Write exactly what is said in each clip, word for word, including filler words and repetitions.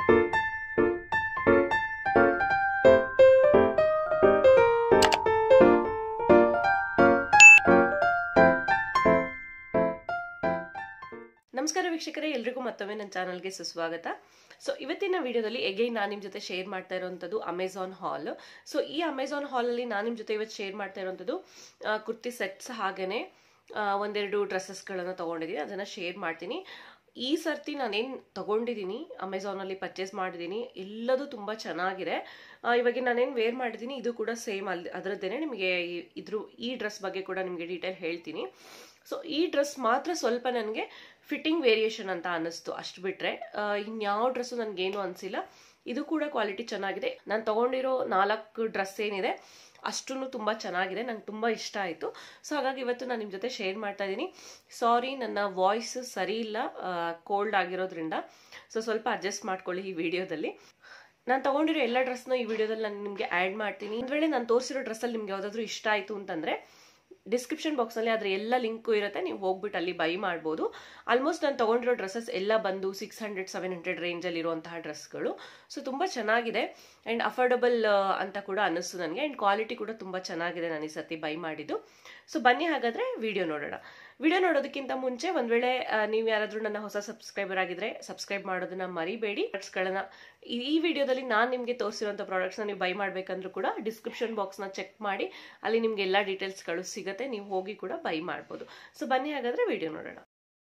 ನಮಸ್ಕಾರ ವೀಕ್ಷಕರೇ, ಎಲ್ರಿಗೂ ಮತ್ತೊಮ್ಮೆ ನನ್ನ ಚಾನಲ್ಗೆ ಸುಸ್ವಾಗತ. ಸೊ ಇವತ್ತಿನ ವಿಡಿಯೋದಲ್ಲಿ ಎಗೈನ್ ನಾನು ನಿಮ್ಮ ಜೊತೆ ಶೇರ್ ಮಾಡ್ತಾ ಇರುವಂಥದ್ದು ಅಮೆಝಾನ್ ಹಾಲ್. ಸೊ ಈ ಅಮೆಝಾನ್ ಹಾಲಲ್ಲಿ ನಾನು ನಿಮ್ಮ ಜೊತೆ ಇವತ್ತು ಶೇರ್ ಮಾಡ್ತಾ ಇರುವಂಥದ್ದು ಕುರ್ತಿ ಸೆಟ್ಸ್, ಹಾಗೆಯೇ ಒಂದೆರಡು ಡ್ರೆಸ್ಸಸ್ಗಳನ್ನು ತೊಗೊಂಡಿದ್ದೀನಿ, ಅದನ್ನು ಶೇರ್ ಮಾಡ್ತೀನಿ. ಈ ಸರ್ತಿ ನಾನೇನು ತೊಗೊಂಡಿದ್ದೀನಿ, ಅಮೆಝಾನಲ್ಲಿ ಪರ್ಚೇಸ್ ಮಾಡಿದ್ದೀನಿ, ಎಲ್ಲದೂ ತುಂಬ ಚೆನ್ನಾಗಿದೆ. ಇವಾಗ ನಾನೇನು ವೇರ್ ಮಾಡಿದ್ದೀನಿ ಇದು ಕೂಡ ಸೇಮ್ ಅಲ್ಲಿ ಅದರದ್ದೇನೆ. ನಿಮಗೆ ಇದ್ರ ಈ ಡ್ರೆಸ್ ಬಗ್ಗೆ ಕೂಡ ನಿಮಗೆ ಡೀಟೇಲ್ ಹೇಳ್ತೀನಿ. ಸೊ ಈ ಡ್ರೆಸ್ ಮಾತ್ರ ಸ್ವಲ್ಪ ನನಗೆ ಫಿಟ್ಟಿಂಗ್ ವೇರಿಯೇಷನ್ ಅಂತ ಅನ್ನಿಸ್ತು, ಅಷ್ಟು ಬಿಟ್ಟರೆ ಇನ್ಯಾವ ಡ್ರೆಸ್ಸು ನನಗೇನು ಅನಿಸಿಲ್ಲ. ಇದು ಕೂಡ ಕ್ವಾಲಿಟಿ ಚೆನ್ನಾಗಿದೆ. ನಾನು ತೊಗೊಂಡಿರೋ ನಾಲ್ಕು ಡ್ರೆಸ್ ಏನಿದೆ ಅಷ್ಟೂ ತುಂಬ ಚೆನ್ನಾಗಿದೆ, ನಂಗೆ ತುಂಬ ಇಷ್ಟ ಆಯಿತು. ಸೊ ಹಾಗಾಗಿ ಇವತ್ತು ನಾನು ನಿಮ್ಮ ಜೊತೆ ಶೇರ್ ಮಾಡ್ತಾ ಇದ್ದೀನಿ. ಸಾರಿ, ನನ್ನ ವಾಯ್ಸ್ ಸರಿ ಇಲ್ಲ, ಕೋಲ್ಡ್ ಆಗಿರೋದ್ರಿಂದ. ಸೊ ಸ್ವಲ್ಪ ಅಡ್ಜಸ್ಟ್ ಮಾಡ್ಕೊಳ್ಳಿ ಈ ವಿಡಿಯೋದಲ್ಲಿ. ನಾನು ತೊಗೊಂಡಿರೋ ಎಲ್ಲ ಡ್ರೆಸ್ನ ಈ ವಿಡಿಯೋದಲ್ಲಿ ನಾನು ನಿಮಗೆ ಆ್ಯಡ್ ಮಾಡ್ತೀನಿ. ಒಂದು ವೇಳೆ ನಾನು ತೋರಿಸಿರೋ ಡ್ರೆಸ್ಸಲ್ಲಿ ನಿಮ್ಗೆ ಯಾವುದಾದ್ರೂ ಇಷ್ಟ ಆಯಿತು ಅಂತಂದರೆ ಡಿಸ್ಕ್ರಿಪ್ಷನ್ ಬಾಕ್ಸಲ್ಲಿ ಅದರ ಎಲ್ಲ ಲಿಂಕು ಇರುತ್ತೆ, ನೀವು ಹೋಗ್ಬಿಟ್ಟು ಅಲ್ಲಿ ಬೈ ಮಾಡ್ಬೋದು. ಆಲ್ಮೋಸ್ಟ್ ನಾನು ತೊಗೊಂಡಿರೋ ಡ್ರೆಸ್ಸಸ್ ಎಲ್ಲ ಬಂದು ಸಿಕ್ಸ್ ಹಂಡ್ರೆಡ್ ಸೆವೆನ್ ಹಂಡ್ರೆಡ್ ರೇಂಜಲ್ಲಿ ಇರುವಂತಹ ಡ್ರೆಸ್ಗಳು. ಸೊ ತುಂಬ ಚೆನ್ನಾಗಿದೆ ಆ್ಯಂಡ್ ಅಫೋರ್ಡಬಲ್ ಅಂತ ಕೂಡ ಅನ್ನಿಸ್ತು ನನಗೆ. ಆ್ಯಂಡ್ ಕ್ವಾಲಿಟಿ ಕೂಡ ತುಂಬ ಚೆನ್ನಾಗಿದೆ ನಾನು ಈ ಸರ್ತಿ ಬೈ ಮಾಡಿದ್ದು. ಸೊ ಬನ್ನಿ ಹಾಗಾದರೆ ವಿಡಿಯೋ ನೋಡೋಣ. ವಿಡಿಯೋ ನೋಡೋದಕ್ಕಿಂತ ಮುಂಚೆ ಒಂದು ವೇಳೆ ನೀವು ಯಾರಾದರೂ ನನ್ನ ಹೊಸ ಸಬ್ಸ್ಕ್ರೈಬರ್ ಆಗಿದ್ರೆ ಸಬ್ಸ್ಕ್ರೈಬ್ ಮಾಡೋದನ್ನ ಮರಿಬೇಡಿ. ಪ್ರಾಡಕ್ಟ್ಸ್ಗಳನ್ನ ಈ ವಿಡಿಯೋದಲ್ಲಿ ನಾನು ನಿಮಗೆ ತೋರಿಸಿರುವಂಥ ಪ್ರಾಡಕ್ಟ್ಸ್ನ ನೀವು ಬೈ ಮಾಡಬೇಕಂದ್ರೂ ಕೂಡ ಡಿಸ್ಕ್ರಿಪ್ಷನ್ ಬಾಕ್ಸ್ನ ಚೆಕ್ ಮಾಡಿ, ಅಲ್ಲಿ ನಿಮಗೆ ಎಲ್ಲ ಡೀಟೇಲ್ಸ್ಗಳು ಸಿಗುತ್ತೆ, ನೀವು ಹೋಗಿ ಕೂಡ ಬೈ ಮಾಡ್ಬೋದು. ಸೊ ಬನ್ನಿ ಹಾಗಾದರೆ ವಿಡಿಯೋ ನೋಡೋಣ.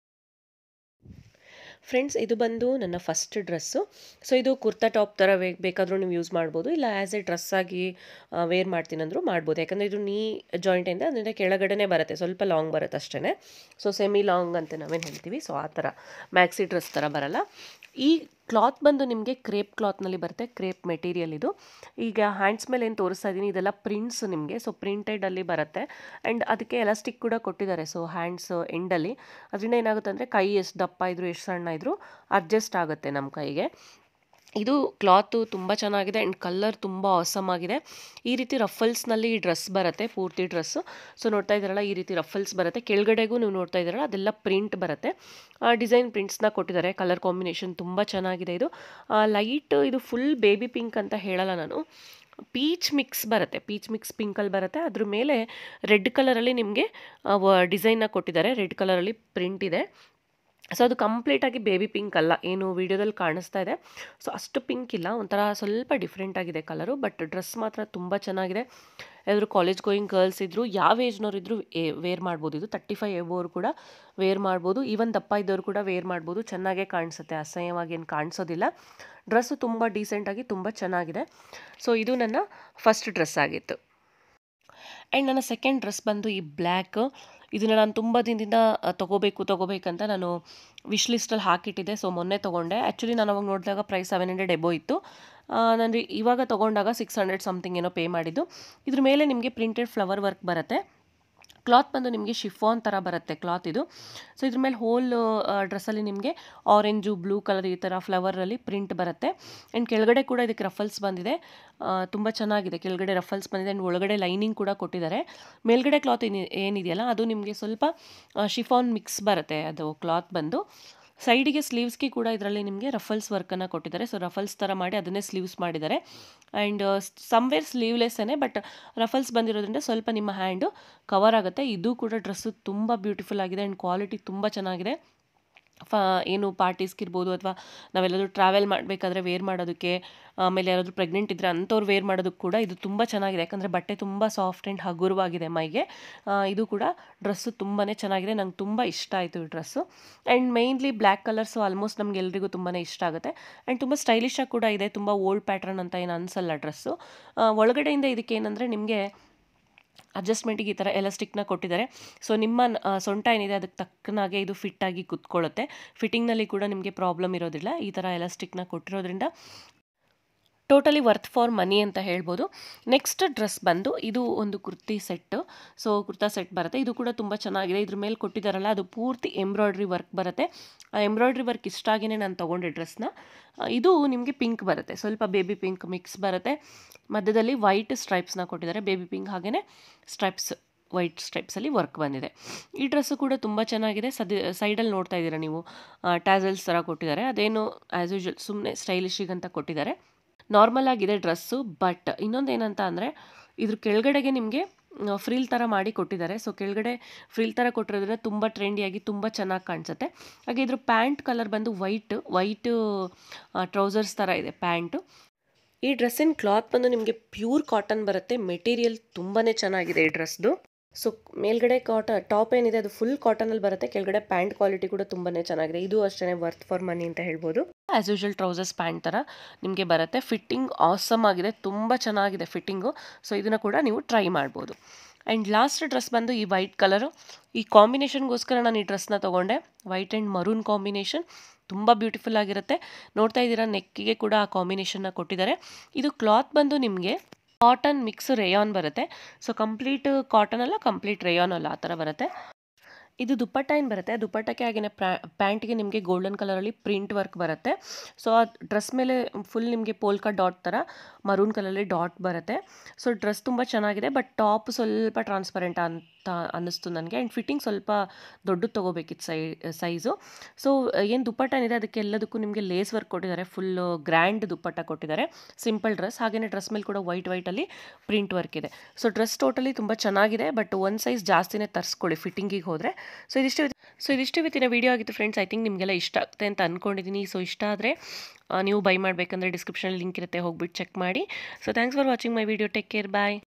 ಫ್ರೆಂಡ್ಸ್, ಇದು ಬಂದು ನನ್ನ ಫಸ್ಟ್ ಡ್ರೆಸ್ಸು. ಸೊ ಇದು ಕುರ್ತಾ ಟಾಪ್ ಥರ ಬೇಕಾದರೂ ನೀವು ಯೂಸ್ ಮಾಡ್ಬೋದು, ಇಲ್ಲ ಆ್ಯಸ್ ಎ ಡ್ರೆಸ್ ಆಗಿ ವೇರ್ ಮಾಡ್ತೀನಂದ್ರೂ ಮಾಡ್ಬೋದು. ಯಾಕಂದರೆ ಇದು ನೀ ಜಾಯಿಂಟಿಂದ ಅದರಿಂದ ಕೆಳಗಡೆನೇ ಬರುತ್ತೆ, ಸ್ವಲ್ಪ ಲಾಂಗ್ ಬರುತ್ತೆ ಅಷ್ಟೇ. ಸೊ ಸೆಮಿ ಲಾಂಗ್ ಅಂತ ನಾವೇನು ಹೇಳ್ತೀವಿ, ಸೊ ಆ ಥರ ಮ್ಯಾಕ್ಸಿ ಡ್ರೆಸ್ ಥರ ಬರಲ್ಲ. ಈ ಕ್ಲಾತ್ ಬಂದು ನಿಮಗೆ ಕ್ರೇಪ್ ಕ್ಲಾತ್ನಲ್ಲಿ ಬರುತ್ತೆ, ಕ್ರೇಪ್ ಮೆಟೀರಿಯಲ್ ಇದು. ಈಗ ಹ್ಯಾಂಡ್ಸ್ ಮೇಲೆ ಏನು ತೋರಿಸ್ತಾ ಇದ್ದೀನಿ ಇದೆಲ್ಲ ಪ್ರಿಂಟ್ಸ್ ನಿಮಗೆ, ಸೊ ಪ್ರಿಂಟೆಡಲ್ಲಿ ಬರುತ್ತೆ. ಆ್ಯಂಡ್ ಅದಕ್ಕೆ ಎಲಾಸ್ಟಿಕ್ ಕೂಡ ಕೊಟ್ಟಿದ್ದಾರೆ, ಸೊ ಹ್ಯಾಂಡ್ಸ್ ಎಂಡಲ್ಲಿ. ಅದರಿಂದ ಏನಾಗುತ್ತೆ ಅಂದರೆ ಕೈ ಎಷ್ಟು ದಪ್ಪ ಇದ್ದರೂ ಎಷ್ಟು ಸಣ್ಣ ಇದ್ದರೂ ಅಡ್ಜಸ್ಟ್ ಆಗುತ್ತೆ ನಮ್ಮ ಕೈಗೆ. ಇದು ಕ್ಲಾತು ತುಂಬ ಚೆನ್ನಾಗಿದೆ ಆ್ಯಂಡ್ ಕಲರ್ ತುಂಬ ಆಸಮ್ ಆಗಿದೆ. ಈ ರೀತಿ ರಫಲ್ಸ್ನಲ್ಲಿ ಈ ಡ್ರೆಸ್ ಬರುತ್ತೆ, ಪೂರ್ತಿ ಡ್ರೆಸ್ಸು. ಸೊ ನೋಡ್ತಾ ಇದ್ದಾರಲ್ಲ, ಈ ರೀತಿ ರಫಲ್ಸ್ ಬರುತ್ತೆ. ಕೆಳಗಡೆಗೂ ನೀವು ನೋಡ್ತಾ ಇದ್ದಾರಲ್ಲ, ಅದೆಲ್ಲ ಪ್ರಿಂಟ್ ಬರುತ್ತೆ. ಡಿಸೈನ್ ಪ್ರಿಂಟ್ಸ್ನ ಕೊಟ್ಟಿದ್ದಾರೆ. ಕಲರ್ ಕಾಂಬಿನೇಷನ್ ತುಂಬ ಚೆನ್ನಾಗಿದೆ. ಇದು ಲೈಟ್, ಇದು ಫುಲ್ ಬೇಬಿ ಪಿಂಕ್ ಅಂತ ಹೇಳಲ್ಲ ನಾನು, ಪೀಚ್ ಮಿಕ್ಸ್ ಬರುತ್ತೆ, ಪೀಚ್ ಮಿಕ್ಸ್ ಪಿಂಕಲ್ಲಿ ಬರುತ್ತೆ. ಅದ್ರ ಮೇಲೆ ರೆಡ್ ಕಲರಲ್ಲಿ ನಿಮಗೆ ಡಿಸೈನ್ನ ಕೊಟ್ಟಿದ್ದಾರೆ, ರೆಡ್ ಕಲರಲ್ಲಿ ಪ್ರಿಂಟ್ ಇದೆ. ಸೊ ಅದು ಕಂಪ್ಲೀಟಾಗಿ ಬೇಬಿ ಪಿಂಕ್ ಅಲ್ಲ, ಏನು ವಿಡಿಯೋದಲ್ಲಿ ಕಾಣಿಸ್ತಾ ಇದೆ. ಸೊ ಅಷ್ಟು ಪಿಂಕ್ ಇಲ್ಲ, ಒಂಥರ ಸ್ವಲ್ಪ ಡಿಫ್ರೆಂಟ್ ಆಗಿದೆ ಕಲರು. ಬಟ್ ಡ್ರೆಸ್ ಮಾತ್ರ ತುಂಬ ಚೆನ್ನಾಗಿದೆ. ಯಾರಾದರೂ ಕಾಲೇಜ್ ಗೋಯಿಂಗ್ ಗರ್ಲ್ಸ್ ಇದ್ದರೂ, ಯಾವ ಏಜ್ನವ್ರು ಇದ್ದರೂ ವೇರ್ ಮಾಡ್ಬೋದು. ಇದು ತರ್ಟಿ ಫೈವ್ ಎಬೋರು ಕೂಡ ವೇರ್ ಮಾಡ್ಬೋದು, ಈವನ್ ದಪ್ಪ ಇದ್ದವರು ಕೂಡ ವೇರ್ ಮಾಡ್ಬೋದು. ಚೆನ್ನಾಗೇ ಕಾಣಿಸುತ್ತೆ, ಅಸಹ್ಯವಾಗಿ ಏನು ಕಾಣಿಸೋದಿಲ್ಲ. ಡ್ರೆಸ್ಸು ತುಂಬ ಡೀಸೆಂಟಾಗಿ ತುಂಬ ಚೆನ್ನಾಗಿದೆ. ಸೊ ಇದು ನನ್ನ ಫಸ್ಟ್ ಡ್ರೆಸ್ ಆಗಿತ್ತು. ಆ್ಯಂಡ್ ನನ್ನ ಸೆಕೆಂಡ್ ಡ್ರೆಸ್ ಬಂದು ಈ ಬ್ಲ್ಯಾಕ್. ಇದನ್ನು ನಾನು ತುಂಬ ದಿನದಿಂದ ತೊಗೋಬೇಕು ತೊಗೋಬೇಕಂತ ನಾನು ವಿಶ್ ಲಿಸ್ಟಲ್ಲಿ ಹಾಕಿಟ್ಟಿದ್ದೆ. ಸೊ ಮೊನ್ನೆ ತೊಗೊಂಡೆ. ಆ್ಯಕ್ಚುಲಿ ನಾನು ಅವಾಗ ನೋಡಿದಾಗ ಪ್ರೈಸ್ ಸೆವೆನ್ ಹಂಡ್ರೆಡ್ ಎಬೋ ಇತ್ತು. ನಾನು ಇವಾಗ ತೊಗೊಂಡಾಗ ಸಿಕ್ಸ್ ಹಂಡ್ರೆಡ್ ಸಮಥಿಂಗ್ ಏನೋ ಪೇ ಮಾಡಿದ್ದು. ಇದ್ರ ಮೇಲೆ ನಿಮಗೆ ಪ್ರಿಂಟೆಡ್ ಫ್ಲವರ್ ವರ್ಕ್ ಬರುತ್ತೆ. ಕ್ಲಾತ್ ಬಂದು ನಿಮಗೆ ಶಿಫಾನ್ ಥರ ಬರುತ್ತೆ ಕ್ಲಾತ್ ಇದು. ಸೊ ಇದ್ರ ಮೇಲೆ ಹೋಲ್ ಡ್ರೆಸ್ಸಲ್ಲಿ ನಿಮಗೆ ಆರೆಂಜು, ಬ್ಲೂ ಕಲರ್ ಈ ಥರ ಫ್ಲವರಲ್ಲಿ ಪ್ರಿಂಟ್ ಬರುತ್ತೆ. ಆ್ಯಂಡ್ ಕೆಳಗಡೆ ಕೂಡ ಇದಕ್ಕೆ ರಫಲ್ಸ್ ಬಂದಿದೆ, ತುಂಬ ಚೆನ್ನಾಗಿದೆ. ಕೆಳಗಡೆ ರಫಲ್ಸ್ ಬಂದಿದೆ ಆ್ಯಂಡ್ ಒಳಗಡೆ ಲೈನಿಂಗ್ ಕೂಡ ಕೊಟ್ಟಿದ್ದಾರೆ. ಮೇಲ್ಗಡೆ ಕ್ಲಾತ್ ಏನಿ ಏನಿದೆಯಲ್ಲ ಅದು ನಿಮಗೆ ಸ್ವಲ್ಪ ಶಿಫಾನ್ ಮಿಕ್ಸ್ ಬರುತ್ತೆ ಅದು ಕ್ಲಾತ್ ಬಂದು. ಸೈಡಿಗೆ ಸ್ಲೀವ್ಸ್ಗೆ ಕೂಡ ಇದರಲ್ಲಿ ನಿಮಗೆ ರಫಲ್ಸ್ ವರ್ಕನ್ನು ಕೊಟ್ಟಿದ್ದಾರೆ. ಸೊ ರಫಲ್ಸ್ ಥರ ಮಾಡಿ ಅದನ್ನೇ ಸ್ಲೀವ್ಸ್ ಮಾಡಿದ್ದಾರೆ. ಆ್ಯಂಡ್ ಸಮ್ವೇರ್ ಸ್ಲೀವ್ಲೆಸ್ಸೇ, ಬಟ್ ರಫಲ್ಸ್ ಬಂದಿರೋದ್ರಿಂದ ಸ್ವಲ್ಪ ನಿಮ್ಮ ಹ್ಯಾಂಡು ಕವರ್ ಆಗುತ್ತೆ. ಇದು ಕೂಡ ಡ್ರೆಸ್ಸು ತುಂಬ ಬ್ಯೂಟಿಫುಲ್ ಆಗಿದೆ ಆ್ಯಂಡ್ ಕ್ವಾಲಿಟಿ ತುಂಬ ಚೆನ್ನಾಗಿದೆ. ಫ ಏನು ಪಾರ್ಟೀಸ್ಗಿರ್ಬೋದು, ಅಥವಾ ನಾವೆಲ್ಲಾದರೂ ಟ್ರಾವೆಲ್ ಮಾಡಬೇಕಾದ್ರೆ ವೇರ್ ಮಾಡೋದಕ್ಕೆ, ಆಮೇಲೆ ಯಾರಾದರೂ ಪ್ರೆಗ್ನೆಂಟ್ ಇದ್ದರೆ ಅಂಥವ್ರು ವೇರ್ ಮಾಡೋದಕ್ಕೆ ಕೂಡ ಇದು ತುಂಬ ಚೆನ್ನಾಗಿದೆ. ಯಾಕಂದರೆ ಬಟ್ಟೆ ತುಂಬ ಸಾಫ್ಟ್ ಆ್ಯಂಡ್ ಹಗುರವಾಗಿದೆ ಮೈಗೆ. ಇದು ಕೂಡ ಡ್ರೆಸ್ಸು ತುಂಬಾ ಚೆನ್ನಾಗಿದೆ, ನಂಗೆ ತುಂಬ ಇಷ್ಟ ಆಯಿತು ಈ dress. And mainly black colours almost ನಮ್ಗೆ ಎಲ್ರಿಗೂ ತುಂಬಾ ಇಷ್ಟ ಆಗುತ್ತೆ. ಆ್ಯಂಡ್ ತುಂಬ ಸ್ಟೈಲಿಶಾಗಿ ಕೂಡ ಇದೆ, ತುಂಬ ಓಲ್ಡ್ ಪ್ಯಾಟ್ರನ್ ಅಂತ ಏನು ಅನಿಸಲ್ಲ ಡ್ರೆಸ್ಸು. ಒಳಗಡೆಯಿಂದ ಇದಕ್ಕೆ ಏನಂದರೆ ನಿಮಗೆ ಅಡ್ಜಸ್ಟ್ಮೆಂಟಿಗೆ ಈ ಥರ ಎಲಾಸ್ಟಿಕ್ನ ಕೊಟ್ಟಿದ್ದಾರೆ. ಸೊ ನಿಮ್ಮ ಸೊಂಟ ಏನಿದೆ ಅದಕ್ಕೆ ತಕ್ಕನಾಗೆ ಇದು ಫಿಟ್ಟಾಗಿ ಕುತ್ಕೊಳ್ಳುತ್ತೆ. ಫಿಟ್ಟಿಂಗ್ನಲ್ಲಿ ಕೂಡ ನಿಮಗೆ ಪ್ರಾಬ್ಲಮ್ ಇರೋದಿಲ್ಲ, ಈ ಥರ ಎಲಾಸ್ಟಿಕ್ನ ಕೊಟ್ಟಿರೋದ್ರಿಂದ. ಟೋಟಲಿ ವರ್ತ್ ಫಾರ್ ಮನಿ ಅಂತ ಹೇಳ್ಬೋದು. ನೆಕ್ಸ್ಟ್ ಡ್ರೆಸ್ ಬಂದು ಇದು ಒಂದು kurti set. So kurta set ಬರುತ್ತೆ, ಇದು ಕೂಡ ತುಂಬ ಚೆನ್ನಾಗಿದೆ. ಇದ್ರ ಮೇಲೆ ಕೊಟ್ಟಿದ್ದಾರಲ್ಲ ಅದು ಪೂರ್ತಿ ಎಂಬ್ರಾಯ್ಡ್ರಿ ವರ್ಕ್ ಬರುತ್ತೆ. ಆ ಎಂಬ್ರಾಯ್ಡ್ರಿ ವರ್ಕ್ ಇಷ್ಟ ಆಗಿಯೇ ನಾನು ತೊಗೊಂಡೆ ಡ್ರೆಸ್ನ. ಇದು ನಿಮಗೆ ಪಿಂಕ್ ಬರುತ್ತೆ, ಸ್ವಲ್ಪ ಬೇಬಿ ಪಿಂಕ್ ಮಿಕ್ಸ್ ಬರುತ್ತೆ. ಮಧ್ಯದಲ್ಲಿ ವೈಟ್ ಸ್ಟ್ರೈಪ್ಸ್ನ ಕೊಟ್ಟಿದ್ದಾರೆ, ಬೇಬಿ ಪಿಂಕ್ ಹಾಗೆಯೇ ಸ್ಟ್ರೈಪ್ಸ್ ವೈಟ್ ಸ್ಟ್ರೈಪ್ಸಲ್ಲಿ ವರ್ಕ್ ಬಂದಿದೆ. ಈ ಡ್ರೆಸ್ಸು ಕೂಡ ತುಂಬ ಚೆನ್ನಾಗಿದೆ. ಸದ್ಯ ಸೈಡಲ್ಲಿ ನೋಡ್ತಾ ಇದ್ದೀರಾ ನೀವು ಟ್ಯಾಸಲ್ಸ್ ಥರ ಕೊಟ್ಟಿದ್ದಾರೆ. ಅದೇನು ಆ್ಯಸ್ ಯೂಶುವಲ್ ಸುಮ್ಮನೆ ಸ್ಟೈಲಿಶಿಗಂತ ಕೊಟ್ಟಿದ್ದಾರೆ. ನಾರ್ಮಲ್ ಆಗಿದೆ ಡ್ರೆಸ್ಸು. ಬಟ್ ಇನ್ನೊಂದು ಏನಂತ ಅಂದರೆ ಇದ್ರ ಕೆಳಗಡೆಗೆ ನಿಮಗೆ ಫ್ರಿಲ್ ಥರ ಮಾಡಿ ಕೊಟ್ಟಿದ್ದಾರೆ. ಸೊ ಕೆಳಗಡೆ ಫ್ರಿಲ್ ಥರ ಕೊಟ್ಟಿರೋದ್ರಿಂದ ತುಂಬ ಟ್ರೆಂಡಿಯಾಗಿ ತುಂಬ ಚೆನ್ನಾಗಿ ಕಾಣಿಸುತ್ತೆ. ಹಾಗೆ ಇದ್ರ ಪ್ಯಾಂಟ್ ಕಲರ್ ಬಂದು ವೈಟ್ ವೈಟ್ ಟ್ರೌಸರ್ಸ್ ಥರ ಇದೆ ಪ್ಯಾಂಟು. ಈ ಡ್ರೆಸ್ಸಿನ ಕ್ಲಾತ್ ಬಂದು ನಿಮಗೆ ಪ್ಯೂರ್ ಕಾಟನ್ ಬರುತ್ತೆ. ಮೆಟೀರಿಯಲ್ ತುಂಬಾ ಚೆನ್ನಾಗಿದೆ ಈ ಡ್ರೆಸ್ದು. ಸೊ ಮೇಲ್ಗಡೆ ಕಾಟ ಟಾಪ್ ಏನಿದೆ ಅದು ಫುಲ್ ಕಾಟನಲ್ಲಿ ಬರುತ್ತೆ. ಕೆಳಗಡೆ ಪ್ಯಾಂಟ್ ಕ್ವಾಲಿಟಿ ಕೂಡ ತುಂಬಾ ಚೆನ್ನಾಗಿದೆ. ಇದು ಅಷ್ಟೇ ವರ್ತ್ ಫಾರ್ ಮನಿ ಅಂತ ಹೇಳ್ಬೋದು. ಆ್ಯಸ್ ಯೂಶುವಲ್ ಟ್ರೌಸರ್ಸ್ ಪ್ಯಾಂಟ್ ಥರ ನಿಮಗೆ ಬರುತ್ತೆ. ಫಿಟ್ಟಿಂಗ್ ಆಸಮ್ ಆಗಿದೆ, ತುಂಬ ಚೆನ್ನಾಗಿದೆ ಫಿಟ್ಟಿಂಗು. ಸೊ ಇದನ್ನು ಕೂಡ ನೀವು ಟ್ರೈ ಮಾಡ್ಬೋದು. ಆ್ಯಂಡ್ ಲಾಸ್ಟ್ ಡ್ರೆಸ್ ಬಂದು ಈ ವೈಟ್ ಕಲರು. ಈ ಕಾಂಬಿನೇಷನ್ಗೋಸ್ಕರ ನಾನು ಈ ಡ್ರೆಸ್ನ ತೊಗೊಂಡೆ. ವೈಟ್ ಆ್ಯಂಡ್ ಮರೂನ್ ಕಾಂಬಿನೇಷನ್ ತುಂಬ ಬ್ಯೂಟಿಫುಲ್ ಆಗಿರುತ್ತೆ. ನೋಡ್ತಾ ಇದ್ದೀರಾ ನೆಕ್ಕಿಗೆ ಕೂಡ ಆ ಕಾಂಬಿನೇಷನ್ನ ಕೊಟ್ಟಿದ್ದಾರೆ. ಇದು ಕ್ಲಾತ್ ಬಂದು ನಿಮಗೆ ಕಾಟನ್ ಮಿಕ್ಸ್ ರೇಯಾನ್ ಬರುತ್ತೆ. ಸೊ ಕಂಪ್ಲೀಟ್ ಕಾಟನ್ ಅಲ್ಲ, ಕಂಪ್ಲೀಟ್ ರೇಯಾನ್ ಅಲ್ಲ, ಆ ಥರ ಬರುತ್ತೆ. ಇದು ದುಪ್ಪಟ್ಟ ಏನು ಬರುತ್ತೆ, ದುಪ್ಪಟ್ಟಕ್ಕೆ ಹಾಗೆಯೇ ಪ್ಯಾಂಟ್ಗೆ ನಿಮಗೆ ಗೋಲ್ಡನ್ ಕಲರಲ್ಲಿ ಪ್ರಿಂಟ್ ವರ್ಕ್ ಬರುತ್ತೆ. ಸೊ ಆ ಡ್ರೆಸ್ ಮೇಲೆ ಫುಲ್ ನಿಮಗೆ ಪೋಲ್ಕಾ ಡಾಟ್ ಥರ ಮರೂನ್ ಕಲರಲ್ಲಿ ಡಾಟ್ ಬರುತ್ತೆ. ಸೊ ಡ್ರೆಸ್ ತುಂಬ ಚೆನ್ನಾಗಿದೆ. ಬಟ್ ಟಾಪ್ ಸ್ವಲ್ಪ ಟ್ರಾನ್ಸ್ಪರೆಂಟ್ ಅಂತ ಅನ್ನಿಸ್ತು ನನಗೆ. ಆ್ಯಂಡ್ ಫಿಟ್ಟಿಂಗ್ ಸ್ವಲ್ಪ ದೊಡ್ಡದು ತೊಗೋಬೇಕಿತ್ತು ಸೈ ಸೈಜು. ಸೊ ಏನು ದುಪ್ಪಟ್ಟ ಏನಿದೆ ಅದಕ್ಕೆ ಎಲ್ಲದಕ್ಕೂ ನಿಮಗೆ ಲೇಸ್ ವರ್ಕ್ ಕೊಟ್ಟಿದ್ದಾರೆ. ಫುಲ್ಲು ಗ್ರ್ಯಾಂಡ್ ದುಪ್ಪಟ್ಟ ಕೊಟ್ಟಿದ್ದಾರೆ. Simple dress. ಹಾಗೆಯೇ ಡ್ರೆಸ್ ಮೇಲೆ ಕೂಡ ವೈಟ್ ವೈಟಲ್ಲಿ ಪ್ರಿಂಟ್ ವರ್ಕ್ ಇದೆ. ಸೊ ಡ್ರೆಸ್ ಟೋಟಲಿ ತುಂಬ ಚೆನ್ನಾಗಿದೆ. ಬಟ್ ಒಂದು ಸೈಜ್ ಜಾಸ್ತಿನೇ ತರಿಸ್ಕೊಳ್ಳಿ ಫಿಟ್ಟಿಂಗಿಗೆ ಹೋದರೆ. ಸೊ ಇದಿಷ್ಟು ಸೊ ಇದಿಷ್ಟು ಇವತ್ತಿನ ವಿಡಿಯೋ ಆಗಿತ್ತು ಫ್ರೆಂಡ್ಸ್. ಐ ಥಿಂಕ್ ನಿಮಗೆಲ್ಲ ಇಷ್ಟ ಆಗುತ್ತೆ ಅಂತ ಅಂದ್ಕೊಂಡಿದ್ದೀನಿ. ಸೊ ಇಷ್ಟ ಆದರೆ ನೀವು ಬೈ ಮಾಡಬೇಕಂದ್ರೆ ಡಿಸ್ಕ್ರಿಪ್ಷನಲ್ಲಿ ಲಿಂಕ್ ಇರುತ್ತೆ, ಹೋಗ್ಬಿಟ್ಟು ಚೆಕ್ ಮಾಡಿ. So thanks for watching my video. Take care, bye.